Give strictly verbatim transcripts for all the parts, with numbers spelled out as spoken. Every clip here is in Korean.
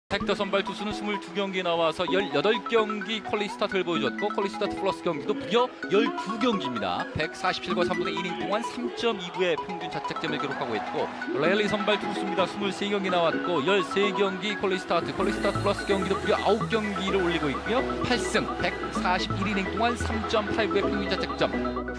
헥터 선발 투수는 이십이 경기 나와서 십팔 경기 퀄리티 스타트를 보여줬고 퀄리티 스타트 플러스 경기도 무려 십이 경기입니다. 백사십칠과 삼분의 일 이닝 동안 삼 점 이구의 평균 자책점을 기록하고 있고 레일리 선발 투수입니다. 이십삼 경기 나왔고 십삼 경기 퀄리티 스타트, 퀄리티 스타트 플러스 경기도 무려 아홉 경기를 올리고 있고요. 팔 승 백사십일 이닝 동안 삼 점 팔구의 평균 자책점.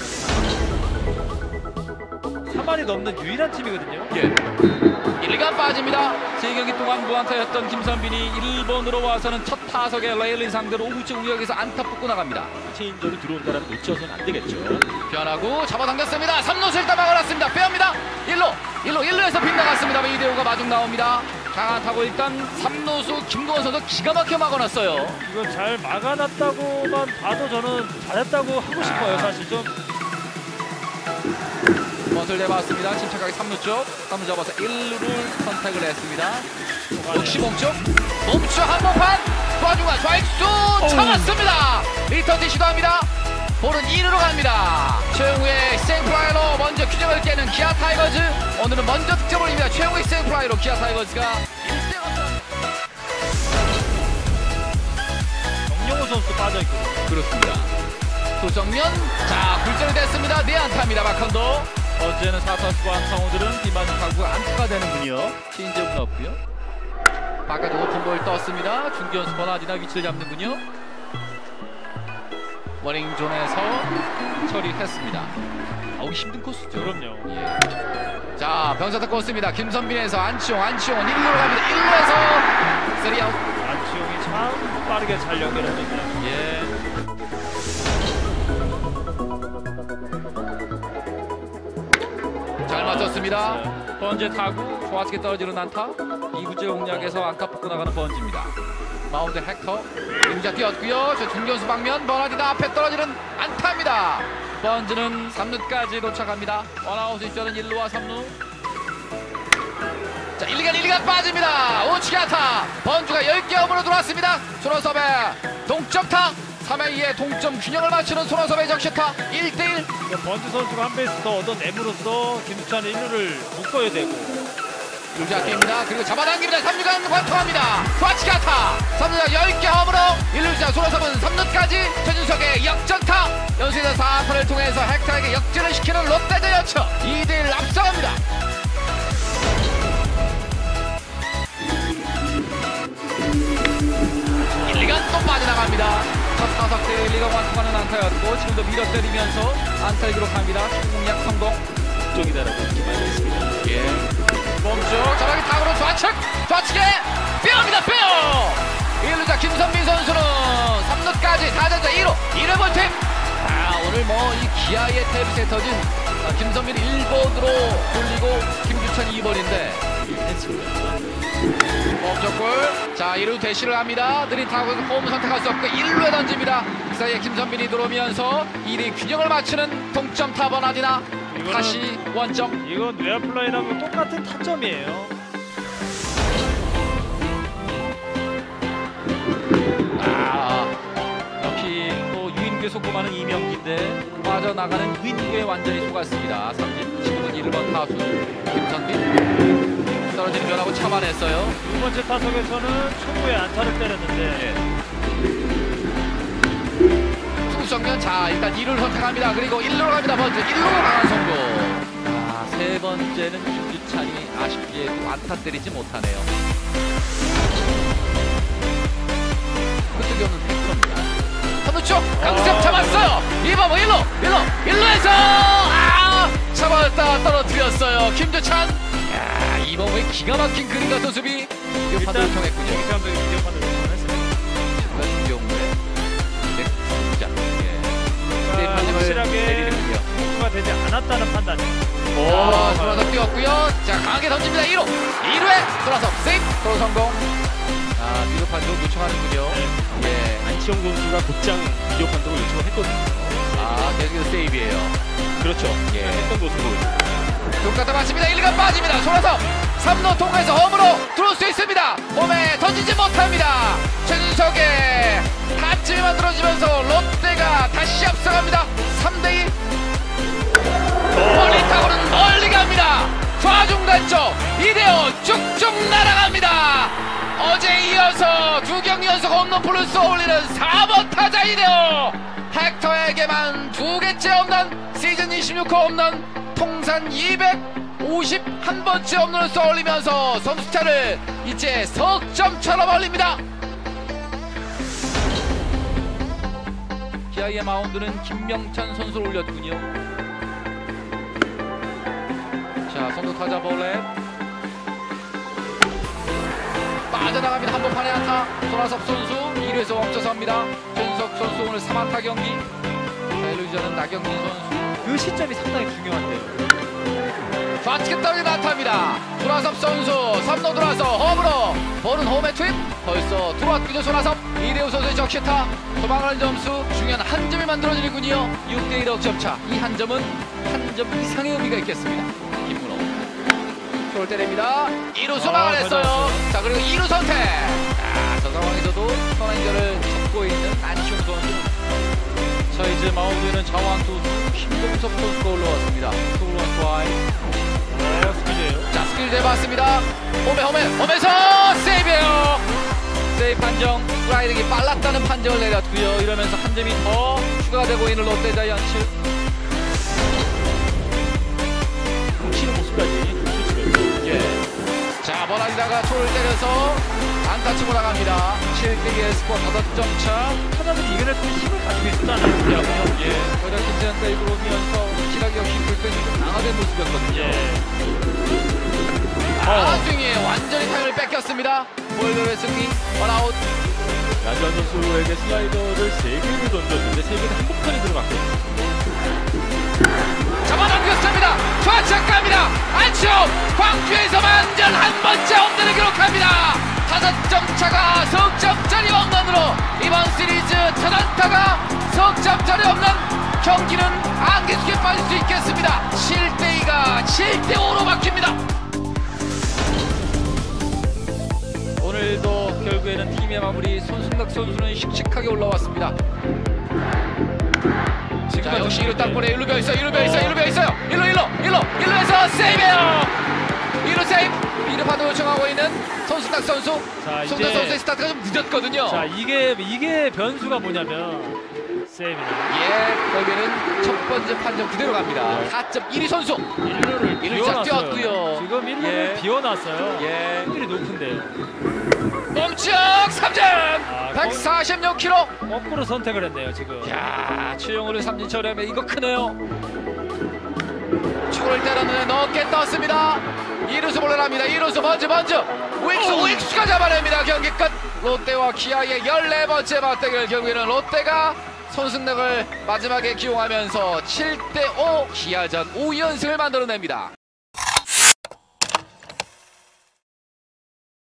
삼할이 넘는 유일한 팀이거든요. 예. 일 간 빠집니다. 세 경기 동안 무안타였던 김선빈이 일 번으로 와서는 첫 타석에 레일리 상대로 우측 우역에서 안타 뽑고 나갑니다. 체인저로 들어온다는 놓쳐서는 안 되겠죠. 변하고 잡아당겼습니다. 삼 루수 일단 막아놨습니다. 빼옵니다. 일 루, 일 루, 일 루에서 빗나갔습니다. 이대호가 마중 나옵니다. 강한 타고 일단 삼 루수 김도원 선수 기가 막혀 막아놨어요. 이건 잘 막아놨다고만 봐도 저는 잘했다고 하고 싶어요. 사실 좀. 번트를 내봤습니다. 침착하게 삼 루 쪽. 삼 루 잡아서 일 루를 선택을 했습니다. 역시 멈춰. 멈춰 한번판. 좌중간 좌익수 참았습니다. 리턴 시도합니다. 볼은 이 루로 갑니다. 최용우의 생플라이로 먼저 균형을 깨는 기아 타이거즈. 오늘은 먼저 득점을 올립니다. 최용우의 생플라이로 기아 타이거즈가 일 대 정영호 선수 빠져있거든요. 그렇습니다. 도정면. 자, 굴절이 됐습니다. 네 안타입니다. 박헌도. 어제는 사 타수와 안타, 오늘은 비만하고 안타가 되는군요. 체인지업은 없고요. 바깥에 오픈볼 떴습니다. 중견수 버나디나 위치를 잡는군요. 워닝존에서 처리했습니다. 아우 힘든 코스죠. 그럼요. 예. 자, 병사타 코스입니다. 김선빈에서 안치홍, 안치홍은 일 루로 갑니다. 일 루에서 쓰리 아웃. 안치홍이 참 빠르게 잘 연결해줬네요. 예. 잘 맞췄습니다. 네. 번제 타구 좌측에 떨어지는 안타. 이구째 공략에서 안타 뽑고 나가는 번지입니다. 마운드 헥터 임자 뛰었고요. 저 중견수 방면 버나디나 앞에 떨어지는 안타입니다. 번즈는 삼 루까지 도착합니다. 원아웃 시점은 일 루와 삼 루. 자, 일 간 일 간 빠집니다. 우측에 안타. 번주가 열 개 홈으로 들어왔습니다. 손호섭의 동점타. 삼 회 이에 동점 균형을 맞추는 손호섭의 적시타. 일 대 일. 번주 선수가 한 베이스 더 얻어내므로써 김수찬의 일 루를 묶어야 되고. 유자 뛰입니다. 그리고 잡아당깁니다. 삼 루간 관통합니다. 좌측에 안타. 삼 루자 열 개 홈으로 일 루자 손호섭은 삼 루까지 최준석의 역전타. 연수에서 사 안타를 통해서 헥터에게 역전을 시키는 롯데자이언츠 이 대 일 앞서갑니다. 일, 이 간 또 빠져나갑니다. 첫 타석 때 일, 이 간 완투하는 안타였고 지금도 밀어 때리면서 안타를 기록합니다. 공략 성공. 쪽이다라고 이렇게 말했습니다. 예. 멈춰 자락이 타구로 좌측 좌측에 빼옵니다. 빼요. 일 루자 김선빈 선수는 삼 루까지 타자자 일 루 일 회 볼팀. 아, 오늘 뭐 이 기아의 탭에 터진 아, 김선빈 일 번으로 돌리고 김주찬 이 번인데 했습니다. 멈췄골. 자, 일 루 대시를 합니다. 느린 타구에서 홈 선택할 수 없고 일 루에 던집니다. 그 사이에 김선빈이 들어오면서 일 위 균형을 맞추는 동점 타번 아디나. 다시 원점. 이건 외야플라이랑 똑같은 타점이에요. 아, 역시 또 유인규에 속고마는 이명기인데 빠져나가는 유인규에 완전히 속았습니다. 삼진 지금은 일 번 타수 김선빈 떨어지는 변하고 참아냈어요. 두 번째 타석에서는 초구에 안타를 때렸는데 투구 정면. 자, 일단 이 루를 선택합니다. 그리고 일 루로 갑니다. 번째 일 루로 강한 성공. 아, 세 번째는 김주찬이 아쉽게도 안타 때리지 못하네요. 그쪽이 없는 팩터입니다. 삼 루 쪽 강습 잡았어요. 이 번 일 루 일 루 일 루에서 아, 잡았다 떨어뜨렸어요. 김주찬. 야, 이번 왜 기가 막힌 그림 같은 수비. 이거 판도를 통했군요. 경기 감독이 비디오 판도를 통했습니다. 같은 경우에 네, 진짜 예. 그러니까 확실하게 호구가 되지 않았다는 판단이에요. 오, 돌아서 뛰었고요. 자, 강하게 던집니다. 일 루 이 루에 돌아서 세이프 도로 성공. 아, 비디오 판독 요청하는군요. 네. 예. 안치홍 선수가 곧장 비디오 판독을 요청을 했거든요. 아, 계속해서 세이브예요. 그렇죠. 예. 했던 모습으로. 똑같아 맞습니다. 일 간 빠집니다. 손아섭 삼 루 통과해서 홈으로 들어올 수 있습니다. 홈에 던지지 못합니다. 최준석의 타점이 만들어지면서 롯데가 다시 앞서갑니다. 삼 대 일. 멀리 타고는 멀리 갑니다. 좌중간 쪽 이대호 쭉쭉 날아갑니다. 어제 이어서 두 경기 연속 홈런볼을 쏘올리는 사 번 타자 이대호. 헥터에게만 두 개째 홈런, 시즌 이십육 호 홈런, 통산 이백오십일 번째 홈런을 쏘올리면서 선수차를 이제 석점처럼 올립니다. 기아의 마운드는 김명찬 선수를 올렸군요. 자, 선두 타자 볼넷 빠져나갑니다. 한번 판에 안타. 손아섭 선수 일 회에서 멈춰서 합니다. 변석 선수 오늘 삼 안타 경기. 자, 일 루 주자는 나경민 선수. 그 시점이 상당히 중요한데요. 좌측에 떨어진 안타입니다. 손아섭 선수 삼 루 돌아서 홈으로. 볼은 홈에 투입. 벌써 들어왔군요. 손아섭. 이대호 선수의 적시타. 도망가는 점수 중요한 한 점이 만들어지는군요. 육 대 일 득점차. 이 한 점은 한 점 이상의 의미가 있겠습니다. 김문호 볼 때립니다. 이 루수 아, 막아냈어요. 자, 그리고 이 루 선택. 아, 저 상황에서도 선행자를 잡고 있는 안시홍 선수. 자, 이제 마운드에는 자완 투수 김동섭 선수가 올라왔습니다. 투런 트라이. 어, 스피드예요. 자, 스킬 대봤습니다. 홈에 홈에 홈에서 세이브예요. 세이브 판정. 슬라이딩이 빨랐다는 판정을 내렸고요. 이러면서 한 점이 더 추가되고 있는 롯데 자이언츠. 훔치는 모습까지. 예. 자, 버라이다가 초를 때려서 안타 치고 나갑니다. 칠 대 이의 스코어 다섯 점 차. 타자들이 이겨낼 수 있는 힘을 가지고 있었잖아요. 예. 거기다 김세현 세이브로 오면서 확실하게 역시 불펜이 좀 강화된 모습이었거든요. 예. 아, 중에 완전히 타임을 뺏겼습니다. 볼더의 승리, 원아웃. 야주환 선수에게 슬라이더를 세 개를 던졌는데 세 개는 한복판에 들어갔거든요. 잡아당겼습니다. 좌측 갑니다. 안치홍 광주에서 완전 한 번째 홈런을 기록합니다. 다섯 점 차가 석점짜리 홈런으로 이번 시리즈 첫 안타가 석점짜리 홈런. 경기는 안개수에 빠질 수 있겠습니다. 칠 대 이가 칠 대 오로 바뀝니다. 오늘도 결국에는 팀의 마무리. 손승락 선수는 씩씩하게 올라왔습니다. 자, 역시 일 루 땅볼에 일 루 벼 있어요. 일 루 벼 있어요. 일 루 벼 있어요. 일 루 일 루 일 루 일 루에서 세이브예요. 일 루 세이브. 이 루 파도 요청하고 있는 손승락 선수. 자, 손대 이제 선수의 스타트가 좀 늦었거든요. 자, 이게 이게 변수가 뭐냐면 세이브입니다. 예, 결국에는 첫 번째 판정 그대로 갑니다. 사 점 일 위 선수. 일 루를 일 루 자 비워놨어요. 뛰었고요. 지금 일 루를 예. 비워놨어요. 예. 확률이 높은데요. 멈쩍 삼 점. 아, 백사십육 킬로그램. 거꾸로 선택을 했네요 지금. 야, 최영호를 삼진 처리하면 이거 크네요. 축을 때렸는데 넓게 떴습니다. 이루수 몰라납니다. 이루수 먼저 먼저 우익수 우익수가 잡아냅니다. 경기 끝. 롯데와 기아의 열네 번째 맞대결. 결국에는 롯데가 손승락을 마지막에 기용하면서 칠 대 오 기아전 오 연승을 만들어냅니다.